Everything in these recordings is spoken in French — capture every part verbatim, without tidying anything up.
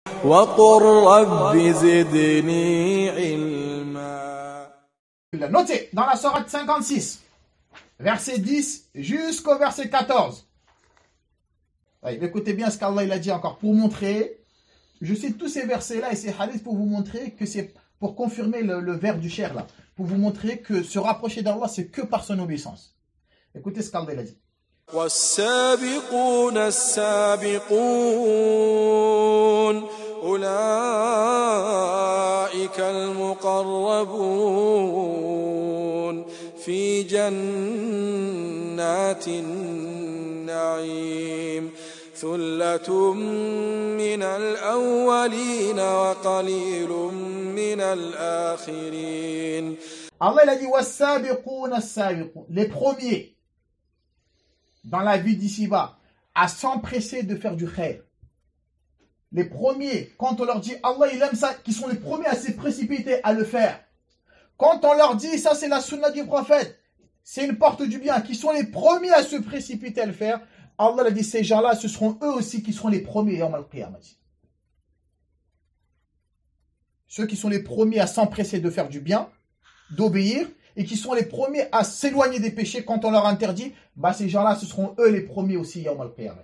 وقل رب زدني علما. Notez, dans la sourate cinquante-six, verset dix jusqu'au verset quatorze. Allez, écoutez bien ce qu'Allah il a dit encore pour montrer. Je cite tous ces versets-là et ces hadiths pour vous montrer que c'est pour confirmer le, le vers du cher là. Pour vous montrer que se rapprocher d'Allah, c'est que par son obéissance. Écoutez ce qu'Allah il a dit. والسابقون السابقون أولئك المقربون في جنات النعيم ثلة من الأولين وقليل من الآخرين. Allah il a dit والسابقون السابقون, les premiers dans la vie d'ici-bas à s'empresser de faire du khair. Les premiers, quand on leur dit Allah il aime ça, qui sont les premiers à se précipiter à le faire. Quand on leur dit ça c'est la sunna du prophète, c'est une porte du bien, qui sont les premiers à se précipiter à le faire, Allah a dit ces gens-là, ce seront eux aussi qui seront les premiers yawm al-qiyamah. Ceux qui sont les premiers à s'empresser de faire du bien, d'obéir, et qui sont les premiers à s'éloigner des péchés quand on leur interdit, bah ces gens-là, ce seront eux les premiers aussi yawm al-qiyamah.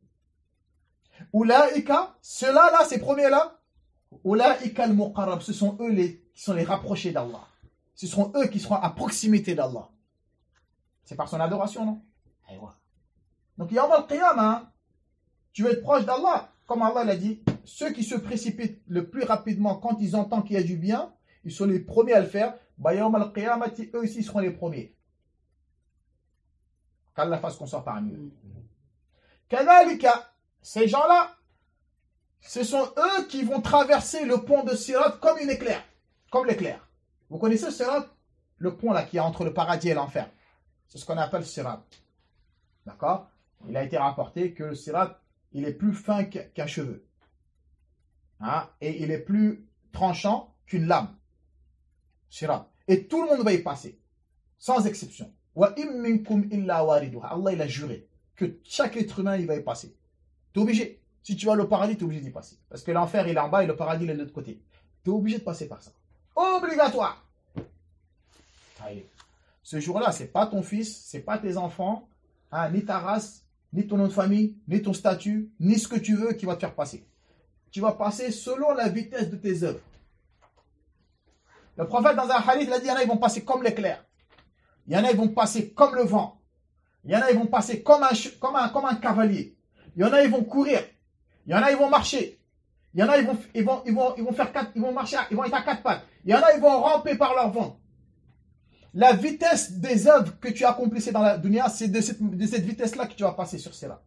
Oulaïka, ceux-là, là, ces premiers-là, Oulaïka al-muqarrab, ce sont eux les, qui sont les rapprochés d'Allah. Ce seront eux qui seront à proximité d'Allah. C'est par son adoration, non? Donc, yawm al-qiyamah, tu veux être proche d'Allah, comme Allah l'a dit, ceux qui se précipitent le plus rapidement quand ils entendent qu'il y a du bien, ils sont les premiers à le faire. Bah, yawm al-qiyamah, eux aussi seront les premiers. Qu'Allah fasse qu'on soit parmi eux. Kadhalika, ces gens-là, ce sont eux qui vont traverser le pont de Sirat comme une éclair. Comme l'éclair. Vous connaissez Sirat? Le pont là qui est entre le paradis et l'enfer. C'est ce qu'on appelle Sirat. D'accord? Il a été rapporté que le Sirat, il est plus fin qu'un cheveu. Hein? Et il est plus tranchant qu'une lame. Sirat. Et tout le monde va y passer. Sans exception. Wa im minkum illa wariduha. Allah il a juré que chaque être humain il va y passer. Tu es obligé. Si tu vas au paradis, tu es obligé d'y passer. Parce que l'enfer il est en bas et le paradis il est de l'autre côté. Tu es obligé de passer par ça. Obligatoire. Ce jour-là, c'est pas ton fils, c'est pas tes enfants, hein, ni ta race, ni ton nom de famille, ni ton statut, ni ce que tu veux qui va te faire passer. Tu vas passer selon la vitesse de tes œuvres. Le prophète dans un hadith, il a dit, il y en a, ils vont passer comme l'éclair. Il y en a, ils vont passer comme le vent. Il y en a, ils vont passer comme un, comme un, comme un cavalier. Il y en a, ils vont courir. Il y en a, ils vont marcher. Il y en a, ils vont, ils vont, ils vont, ils vont faire quatre, ils vont marcher, ils vont être à quatre pattes. Il y en a, ils vont ramper par leur ventre. La vitesse des œuvres que tu accomplissais dans la dunya, c'est de cette, de cette vitesse-là que tu vas passer sur cela.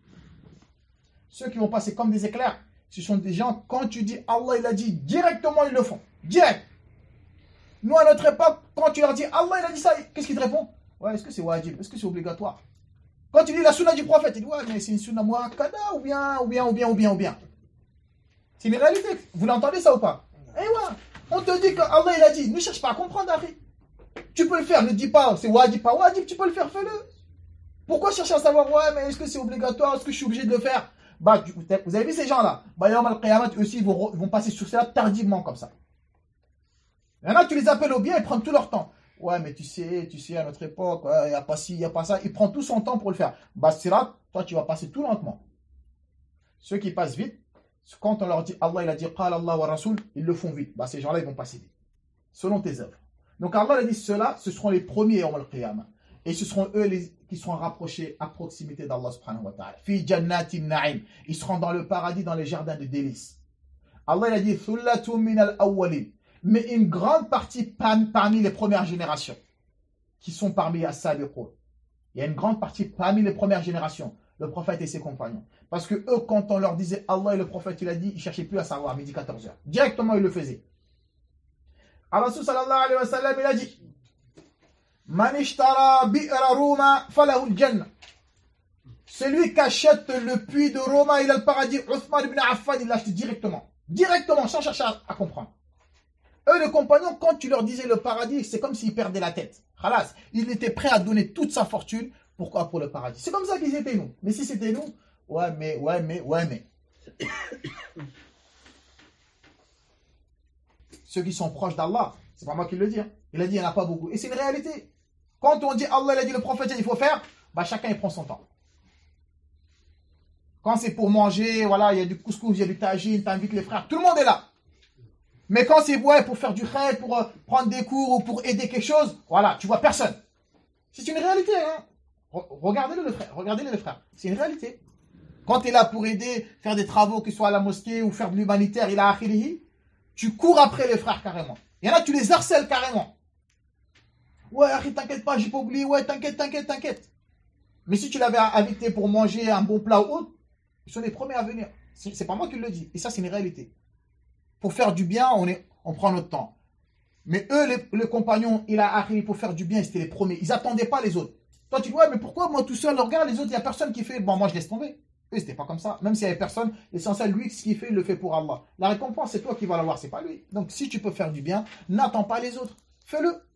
Ceux qui vont passer comme des éclairs, ce sont des gens, quand tu dis Allah, il a dit, directement ils le font. Direct. Nous, à notre époque, quand tu leur dis Allah, il a dit ça, qu'est-ce qu'ils te répondent? Ouais, est-ce que c'est wajib? Est-ce que c'est obligatoire? Quand tu dis la sunna du prophète, ils disent ouais, mais c'est une sunna muakkada ou bien, ou bien, ou bien, ou bien, ou bien. C'est une réalité. Vous l'entendez ça ou pas? Eh ouais. On te dit que Allah, il a dit, ne cherche pas à comprendre, Harry. Tu peux le faire, ne dis pas, c'est wajib, pas wajib, tu peux le faire, fais-le. Pourquoi chercher à savoir, ouais, mais est-ce que c'est obligatoire, est-ce que je suis obligé de le faire? Bah, vous avez vu ces gens-là? Bah, yawm al-qiyamah, eux aussi, ils vont, vont passer sur cela tardivement comme ça. Il y en a, tu les appelles au bien, ils prennent tout leur temps. Ouais, mais tu sais, tu sais, à notre époque, il ouais, n'y a pas ci, il n'y a pas ça. Il prend tout son temps pour le faire. Bah, sirat, toi, tu vas passer tout lentement. Ceux qui passent vite, quand on leur dit Allah, il a dit Qala Allah wa Rasoul, ils le font vite. Bah, ces gens-là, ils vont passer vite. Selon tes œuvres. Donc, Allah a dit ceux-là, ce seront les premiers yawm al-qiyamah. Et ce seront eux les, qui seront rapprochés à proximité d'Allah subhanahu wa ta'ala. Fi jannatin na'im. Ils seront dans le paradis, dans les jardins de délices. Allah, il a dit Thullatum min al-awwalin. Mais une grande partie parmi les premières générations, qui sont parmi as-sabiqun. Il y a une grande partie parmi les premières générations, le prophète et ses compagnons. Parce que eux, quand on leur disait Allah et le prophète, il a dit, ils ne cherchaient plus à savoir, midi quatorze heures. Directement, ils le faisaient. Al-Rasul sallallahu alayhi wa sallam, il a dit, Man ishtara bi'ra Roma falahu al-jannah. Celui qui achète le puits de Roma, il a le paradis. Uthman ibn Affan, il l'achète directement. Directement, sans chercher à, à comprendre. Eux, les compagnons, quand tu leur disais le paradis, c'est comme s'ils perdaient la tête. Khalas, ils étaient prêts à donner toute sa fortune. Pourquoi? Pour le paradis. C'est comme ça qu'ils étaient nous. Mais si c'était nous, ouais, mais, ouais, mais, ouais, mais. ceux qui sont proches d'Allah. C'est pas moi qui le dis. Hein. Il a dit, il n'y en a pas beaucoup. Et c'est une réalité. Quand on dit Allah, il a dit, le prophète, il faut faire, bah chacun, il prend son temps. Quand c'est pour manger, voilà, il y a du couscous, il y a du tagine, t'invites les frères, tout le monde est là. Mais quand c'est ouais, pour faire du khair, pour euh, prendre des cours ou pour aider quelque chose, voilà, tu vois personne. C'est une réalité. Hein. Regardez-le, le frère. Regardez-le, le frère. C'est une réalité. Quand tu es là pour aider, faire des travaux, que ce soit à la mosquée ou faire de l'humanitaire, il a akhirihi, tu cours après les frères carrément. Il y en a, tu les harcèles carrément. Ouais, Akhi, t'inquiète pas, j'ai pas oublié. Ouais, t'inquiète, t'inquiète, t'inquiète. Mais si tu l'avais invité pour manger un bon plat ou autre, ils sont les premiers à venir. C'est pas moi qui le dis. Et ça, c'est une réalité. Pour faire du bien, on, est, on prend notre temps. Mais eux, les, les compagnons, il a akhirihi pour faire du bien, c'était les premiers. Ils n'attendaient pas les autres. Toi, tu dis, ouais, mais pourquoi moi tout seul, regarde les autres, il n'y a personne qui fait. Bon, moi, je laisse tomber. Eux, c'était pas comme ça. Même s'il n'y avait personne, l'essentiel, lui, ce qu'il fait, il le fait pour Allah. La récompense, c'est toi qui vas l'avoir, c'est pas lui. Donc, si tu peux faire du bien, n'attends pas les autres. Fais-le.